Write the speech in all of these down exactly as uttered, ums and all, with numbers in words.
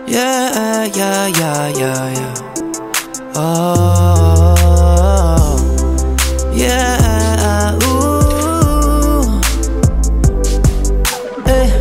Yeah, yeah, yeah, yeah, yeah. Oh, yeah, ooh. Hey.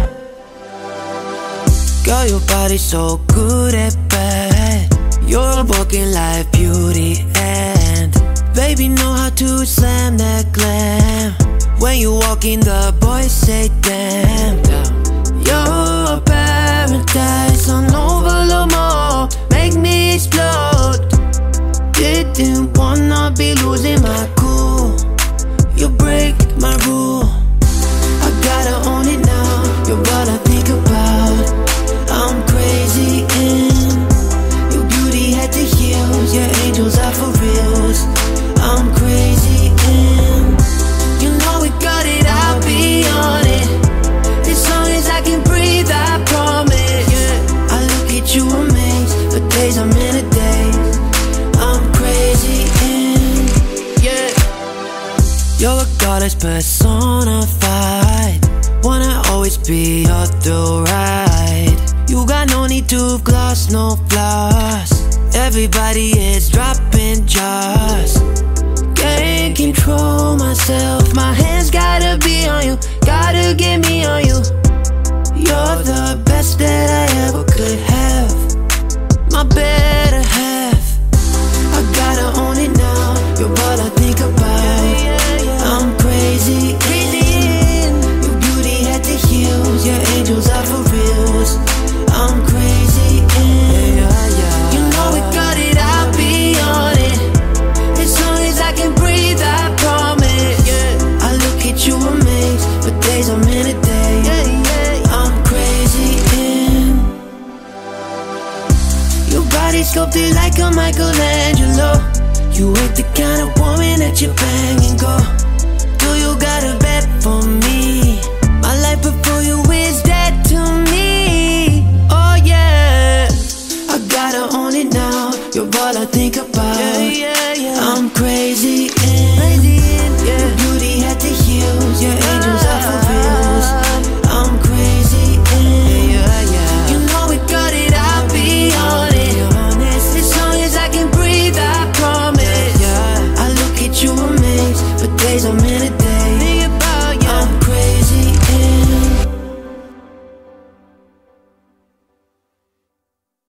Girl, your body's so good at bad. You're a walking life beauty, and baby know how to slam that glam. When you walk in, the boys say damn. You're a paradise on overload mode, make me explode. Didn't wanna be losing my cool. You break my rule, I gotta own it now. You're what I think about. I'm crazy in your beauty head to heels. Your angels are for reals. I'm crazy in, you know we got it, I'll be on it. As long as I can breathe, I promise. Yeah. I look at you amazed, the days I'm in a daze. I'm crazy in, yeah. You're a goddess personified. Wanna always be your the right. You got no need to gloss, no flaws. Everybody is dropping jaws. Can't control myself, my hands gotta be on you. Gotta get me on you. You're the best that I ever could have, my better half. I gotta own it now, you're what I think about. I'm crazy in your beauty head to heels. Your angels are for reals. I'm crazy in, you know we got it, I'll be on it. As long as I can breathe, I promise. Yeah. I look at you amazed, but days I'm in a day. I'm crazy in your body sculpted like a Michelangelo. You ain't the kind of woman that you bang and go. Do you got a bet for me? My life before you is dead to me. Oh yeah, I gotta own it now. You're all I think about.